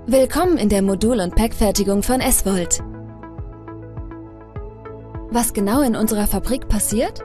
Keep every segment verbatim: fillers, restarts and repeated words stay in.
Willkommen in der Modul- und Packfertigung von S-Volt. Was genau in unserer Fabrik passiert?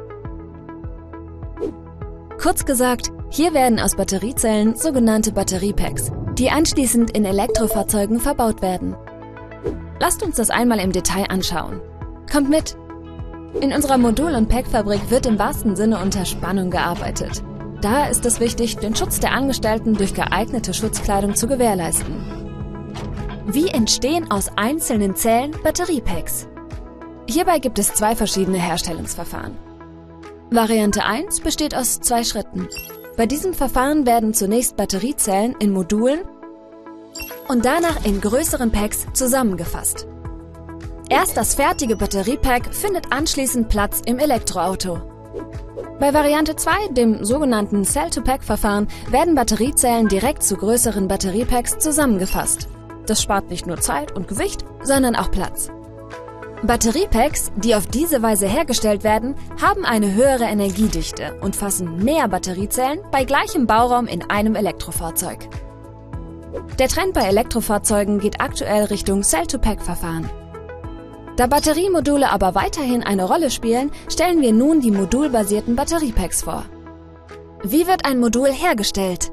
Kurz gesagt, hier werden aus Batteriezellen sogenannte Batteriepacks, die anschließend in Elektrofahrzeugen verbaut werden. Lasst uns das einmal im Detail anschauen. Kommt mit! In unserer Modul- und Packfabrik wird im wahrsten Sinne unter Spannung gearbeitet. Daher ist es wichtig, den Schutz der Angestellten durch geeignete Schutzkleidung zu gewährleisten. Wie entstehen aus einzelnen Zellen Batteriepacks? Hierbei gibt es zwei verschiedene Herstellungsverfahren. Variante eins besteht aus zwei Schritten. Bei diesem Verfahren werden zunächst Batteriezellen in Modulen und danach in größeren Packs zusammengefasst. Erst das fertige Batteriepack findet anschließend Platz im Elektroauto. Bei Variante zwei, dem sogenannten Cell-to-Pack-Verfahren, werden Batteriezellen direkt zu größeren Batteriepacks zusammengefasst. Das spart nicht nur Zeit und Gewicht, sondern auch Platz. Batteriepacks, die auf diese Weise hergestellt werden, haben eine höhere Energiedichte und fassen mehr Batteriezellen bei gleichem Bauraum in einem Elektrofahrzeug. Der Trend bei Elektrofahrzeugen geht aktuell Richtung Cell-to-Pack-Verfahren. Da Batteriemodule aber weiterhin eine Rolle spielen, stellen wir nun die modulbasierten Batteriepacks vor. Wie wird ein Modul hergestellt?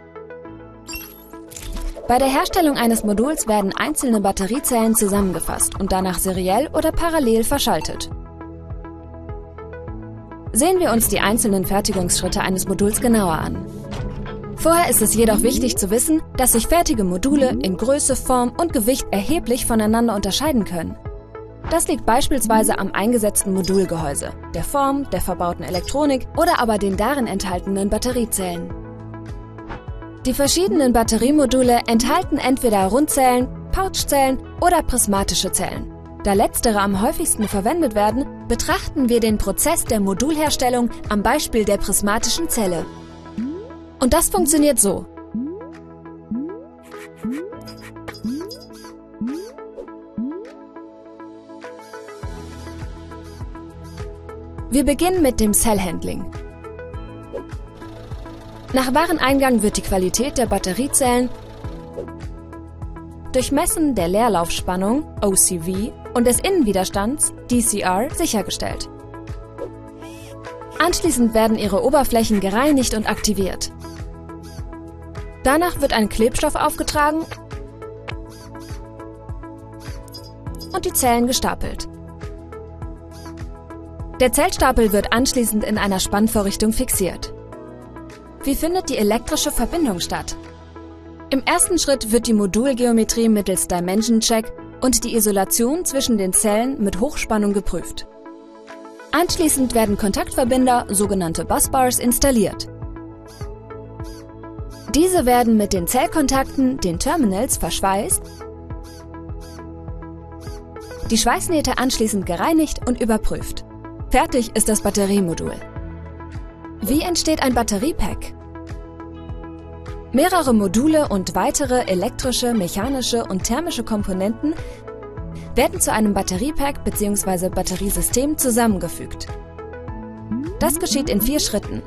Bei der Herstellung eines Moduls werden einzelne Batteriezellen zusammengefasst und danach seriell oder parallel verschaltet. Sehen wir uns die einzelnen Fertigungsschritte eines Moduls genauer an. Vorher ist es jedoch wichtig zu wissen, dass sich fertige Module in Größe, Form und Gewicht erheblich voneinander unterscheiden können. Das liegt beispielsweise am eingesetzten Modulgehäuse, der Form, der verbauten Elektronik oder aber den darin enthaltenen Batteriezellen. Die verschiedenen Batteriemodule enthalten entweder Rundzellen, Pouchzellen oder prismatische Zellen. Da letztere am häufigsten verwendet werden, betrachten wir den Prozess der Modulherstellung am Beispiel der prismatischen Zelle. Und das funktioniert so. Wir beginnen mit dem Cell-Handling. Nach Wareneingang wird die Qualität der Batteriezellen durch Messen der Leerlaufspannung O C V und des Innenwiderstands D C R sichergestellt. Anschließend werden ihre Oberflächen gereinigt und aktiviert. Danach wird ein Klebstoff aufgetragen und die Zellen gestapelt. Der Zellstapel wird anschließend in einer Spannvorrichtung fixiert. Wie findet die elektrische Verbindung statt? Im ersten Schritt wird die Modulgeometrie mittels Dimension Check und die Isolation zwischen den Zellen mit Hochspannung geprüft. Anschließend werden Kontaktverbinder, sogenannte Busbars, installiert. Diese werden mit den Zellkontakten, den Terminals, verschweißt, die Schweißnähte anschließend gereinigt und überprüft. Fertig ist das Batteriemodul. Wie entsteht ein Batteriepack? Mehrere Module und weitere elektrische, mechanische und thermische Komponenten werden zu einem Batteriepack bzw. Batteriesystem zusammengefügt. Das geschieht in vier Schritten.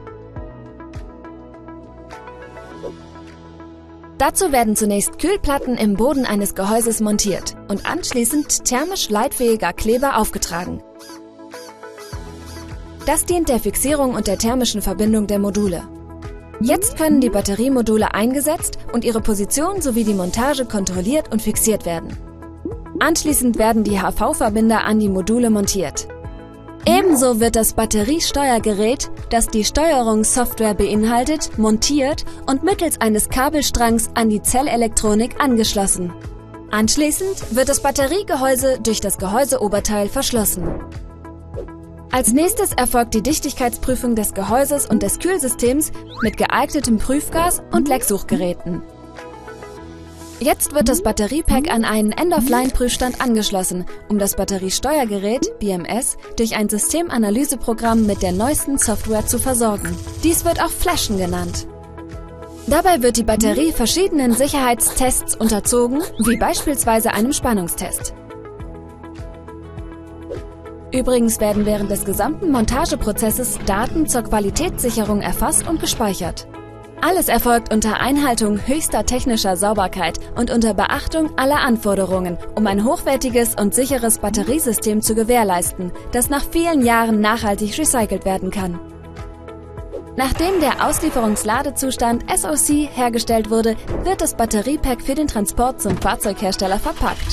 Dazu werden zunächst Kühlplatten im Boden eines Gehäuses montiert und anschließend thermisch leitfähiger Kleber aufgetragen. Das dient der Fixierung und der thermischen Verbindung der Module. Jetzt können die Batteriemodule eingesetzt und ihre Position sowie die Montage kontrolliert und fixiert werden. Anschließend werden die H V-Verbinder an die Module montiert. Ebenso wird das Batteriesteuergerät, das die Steuerungssoftware beinhaltet, montiert und mittels eines Kabelstrangs an die Zellelektronik angeschlossen. Anschließend wird das Batteriegehäuse durch das Gehäuseoberteil verschlossen. Als nächstes erfolgt die Dichtigkeitsprüfung des Gehäuses und des Kühlsystems mit geeignetem Prüfgas und Lecksuchgeräten. Jetzt wird das Batteriepack an einen End-of-Line-Prüfstand angeschlossen, um das Batteriesteuergerät B M S durch ein Systemanalyseprogramm mit der neuesten Software zu versorgen. Dies wird auch Flashen genannt. Dabei wird die Batterie verschiedenen Sicherheitstests unterzogen, wie beispielsweise einem Spannungstest. Übrigens werden während des gesamten Montageprozesses Daten zur Qualitätssicherung erfasst und gespeichert. Alles erfolgt unter Einhaltung höchster technischer Sauberkeit und unter Beachtung aller Anforderungen, um ein hochwertiges und sicheres Batteriesystem zu gewährleisten, das nach vielen Jahren nachhaltig recycelt werden kann. Nachdem der Auslieferungsladezustand S O C hergestellt wurde, wird das Batteriepack für den Transport zum Fahrzeughersteller verpackt.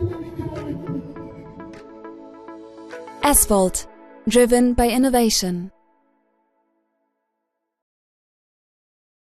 SVolt. Driven by Innovation.